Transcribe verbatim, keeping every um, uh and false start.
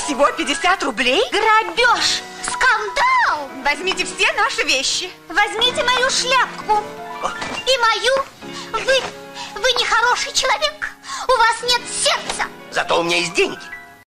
Всего пятьдесят рублей? Грабеж! Скандал! Возьмите все наши вещи. Возьмите мою шляпку. И мою. Вы, вы не хороший человек. У вас нет сердца. Зато у меня есть деньги.